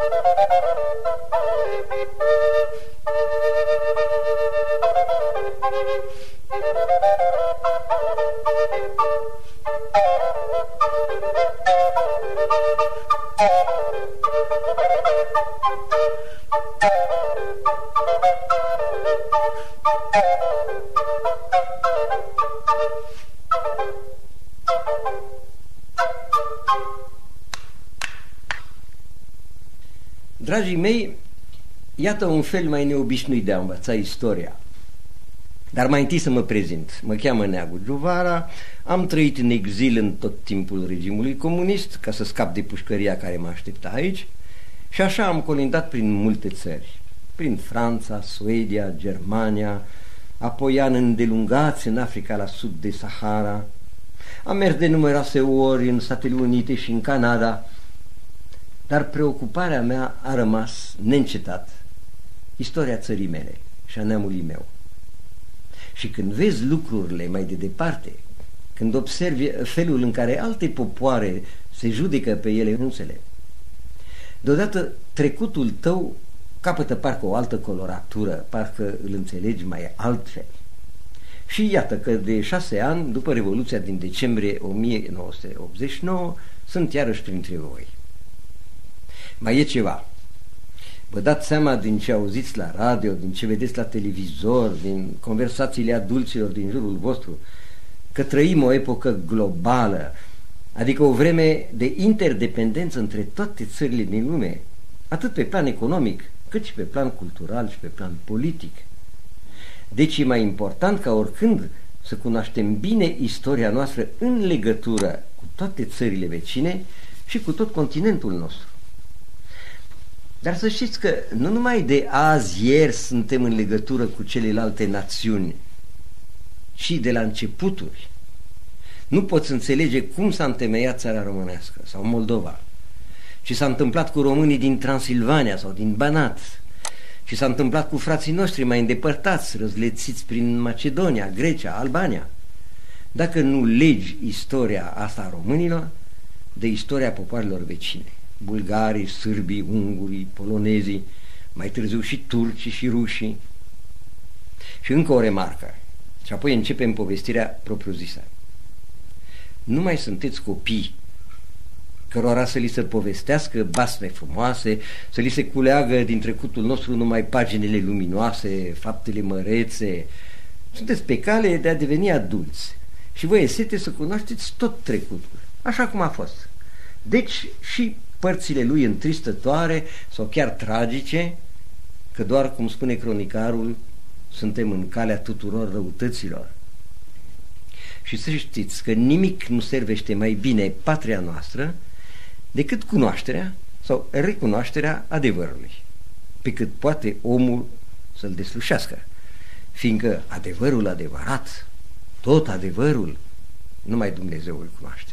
Dragii mei, iată un fel mai neobișnuit de a învăța istoria. Dar mai întâi să mă prezint. Mă cheamă Neagu Giuvara, am trăit în exil în tot timpul regimului comunist ca să scap de pușcăria care mă aștepta aici și așa am colindat prin multe țări, prin Franța, Suedia, Germania, apoi ani îndelungați în Africa la sud de Sahara. Am mers de numeroase ori în Statele Unite și în Canada, dar preocuparea mea a rămas neîncetat istoria țării mele și a neamului meu. Și când vezi lucrurile mai de departe, când observi felul în care alte popoare se judecă pe ele însele, deodată trecutul tău capătă parcă o altă coloratură, parcă îl înțelegi mai altfel. Și iată că de 6 ani, după Revoluția din decembrie 1989, sunt iarăși printre voi. Mai e ceva. Vă dați seama din ce auziți la radio, din ce vedeți la televizor, din conversațiile adulților din jurul vostru, că trăim o epocă globală, adică o vreme de interdependență între toate țările din lume, atât pe plan economic, cât și pe plan cultural și pe plan politic. Deci e mai important ca oricând să cunoaștem bine istoria noastră în legătură cu toate țările vecine și cu tot continentul nostru. Dar să știți că nu numai de azi, ieri suntem în legătură cu celelalte națiuni, ci de la începuturi. Nu poți înțelege cum s-a întemeiat țara românească sau Moldova, ce s-a întâmplat cu românii din Transilvania sau din Banat, ce s-a întâmplat cu frații noștri mai îndepărtați, răzlețiți prin Macedonia, Grecia, Albania, dacă nu legi istoria asta a românilor de istoria popoarelor vecine. Bulgarii, sârbii, ungurii, polonezii, mai târziu și turcii și rușii. Și încă o remarcă, și apoi începem povestirea propriu-zisă. Nu mai sunteți copii cărora să li se povestească basme frumoase, să li se culeagă din trecutul nostru numai paginile luminoase, faptele mărețe. Sunteți pe cale de a deveni adulți și vă e sete să cunoașteți tot trecutul, așa cum a fost. Deci și părțile lui întristătoare sau chiar tragice, că doar, cum spune cronicarul, suntem în calea tuturor răutăților. Și să știți că nimic nu servește mai bine patria noastră decât cunoașterea sau recunoașterea adevărului, pe cât poate omul să-l deslușească, fiindcă adevărul adevărat, tot adevărul, numai Dumnezeu îl cunoaște.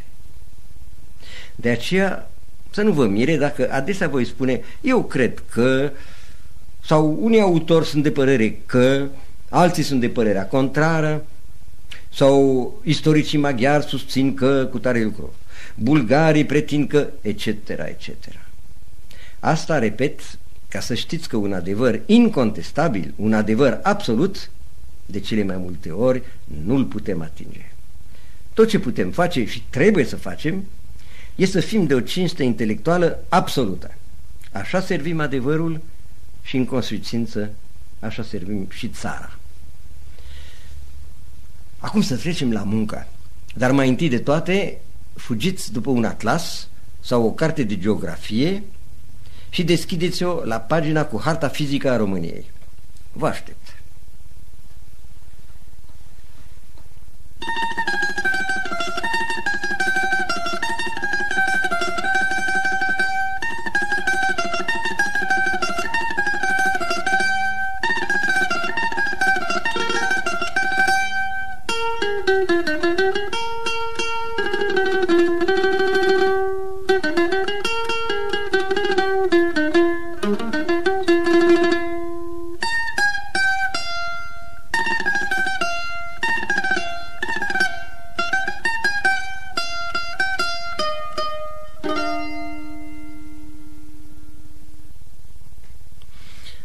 De aceea să nu vă mire dacă adesea voi spune eu cred că, sau unii autori sunt de părere că, alții sunt de părerea contrară, sau istoricii maghiari susțin că cu tare lucru, bulgarii pretind că, etc., etc. Asta repet ca să știți că un adevăr incontestabil, un adevăr absolut, de cele mai multe ori nu-l putem atinge. Tot ce putem face și trebuie să facem e să fim de o cinste intelectuală absolută. Așa servim adevărul și în consecință așa servim și țara. Acum să trecem la muncă, dar mai întâi de toate fugiți după un atlas sau o carte de geografie și deschideți-o la pagina cu harta fizică a României. Vă aștept.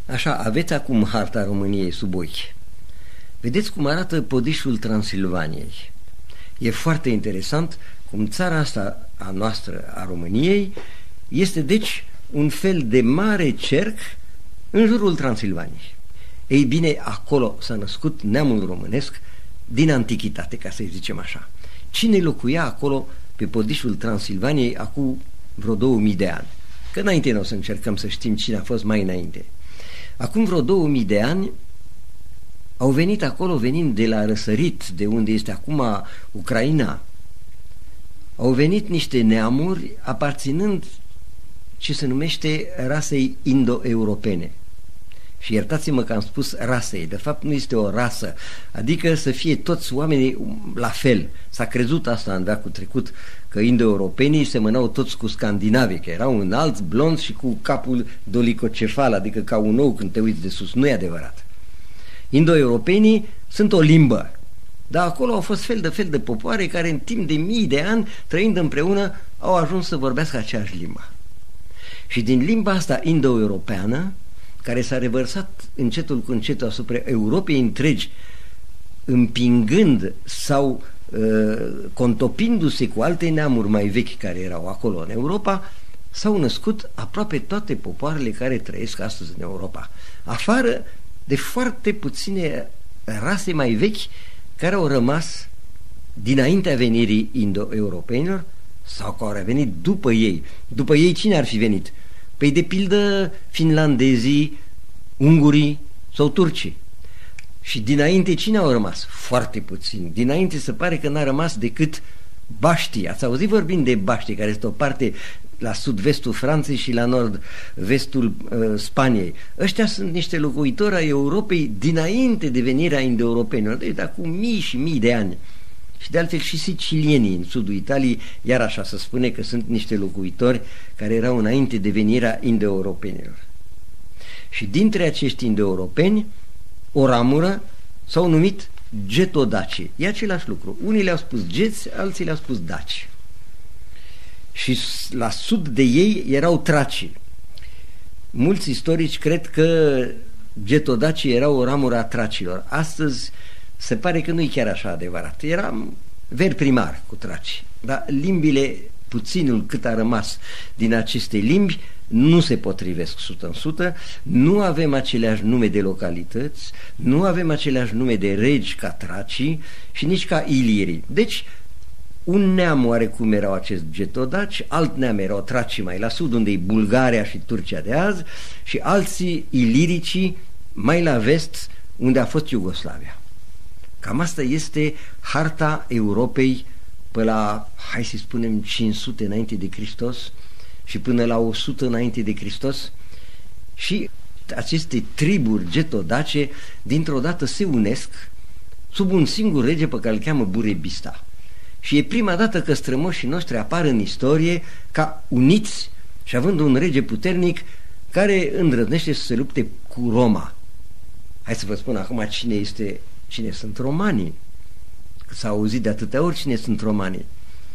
Așa, aveți acum harta României sub ochi. Vedeți cum arată podișul Transilvaniei. E foarte interesant cum țara asta a noastră, a României, este deci un fel de mare cerc în jurul Transilvaniei. Ei bine, acolo s-a născut neamul românesc din antichitate, ca să-i zicem așa. Cine locuia acolo pe podișul Transilvaniei acum vreo 2000 de ani? Că înainte nu o să încercăm să știm cine a fost mai înainte. Acum vreo 2000 de ani au venit acolo, venind de la răsărit, de unde este acum Ucraina, au venit niște neamuri aparținând ce se numește rasei indo-europene. Și iertați-mă că am spus rasei, de fapt nu este o rasă, adică să fie toți oamenii la fel. S-a crezut asta în veacul trecut, că indo-europenii semănau toți cu scandinavii, că erau înalți, blonzi și cu capul dolicocefal, adică ca un ou când te uiți de sus. Nu e adevărat. Indo-europenii sunt o limbă, dar acolo au fost fel de popoare care în timp de mii de ani, trăind împreună, au ajuns să vorbească aceeași limbă. Și din limba asta indo-europeană, care s-a revărsat încetul cu încetul asupra Europei întregi, împingând sau contopindu-se cu alte neamuri mai vechi care erau acolo în Europa, s-au născut aproape toate popoarele care trăiesc astăzi în Europa, afară de foarte puține rase mai vechi care au rămas dinaintea venirii indo-europenilor sau care au venit după ei. După ei cine ar fi venit? Păi de pildă finlandezii, ungurii sau turcii. Și dinainte cine au rămas? Foarte puțin. Dinainte se pare că n-a rămas decât baștii. Ați auzit vorbind de baștii, care este o parte la sud-vestul Franței și la nord-vestul Spaniei. Ăștia sunt niște locuitori ai Europei dinainte de venirea indo-europenilor, deci de acum mii și mii de ani. Și de altfel și sicilienii în sudul Italiei, iar așa se spune că sunt niște locuitori care erau înainte de venirea indo-europenilor. Și dintre acești indo-europeni, o ramură s-au numit getodaci. E același lucru. Unii le-au spus geți, alții le-au spus daci. Și la sud de ei erau tracii. Mulți istorici cred că getodacii erau o ramură a tracilor. Astăzi se pare că nu e chiar așa adevărat. Era ver primar cu traci, dar limbile, puținul cât a rămas din aceste limbi, nu se potrivesc 100%, nu avem aceleași nume de localități, nu avem aceleași nume de regi ca tracii și nici ca ilirii. Deci, un neam oarecum erau acești getodaci, alt neam erau tracii mai la sud, unde e Bulgaria și Turcia de azi, și alții iliricii mai la vest, unde a fost Iugoslavia. Cam asta este harta Europei pe la, hai să spunem, 500 înainte de Hristos și până la 100 înainte de Hristos. Și aceste triburi getodace dintr-o dată se unesc sub un singur rege pe care îl cheamă Burebista. Și e prima dată că strămoșii noștri apar în istorie ca uniți și având un rege puternic care îndrăznește să se lupte cu Roma. Hai să vă spun acum cine sunt romanii. Că s-a auzit de atâtea ori cine sunt romanii.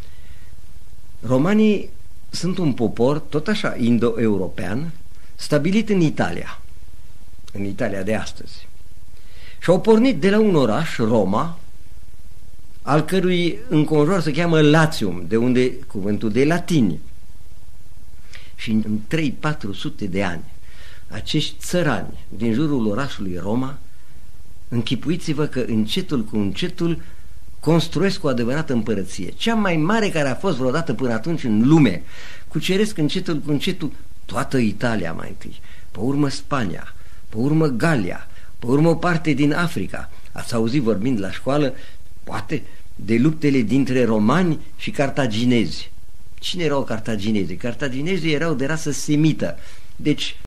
Romanii sunt un popor, tot așa, indo-european, stabilit în Italia de astăzi. Și au pornit de la un oraș, Roma, al cărui înconjur se cheamă Latium, de unde cuvântul de latini. Și în 300-400 de ani, acești țărani din jurul orașului Roma, închipuiți-vă că încetul cu încetul construiesc o adevărată împărăție, cea mai mare care a fost vreodată până atunci în lume. Cuceresc încetul cu încetul toată Italia mai întâi, pe urmă Spania, pe urmă Galia, pe urmă o parte din Africa. Ați auzit vorbind la școală, poate, de luptele dintre romani și cartaginezi. Cine erau cartaginezii? Cartaginezii erau de rasă semită, deci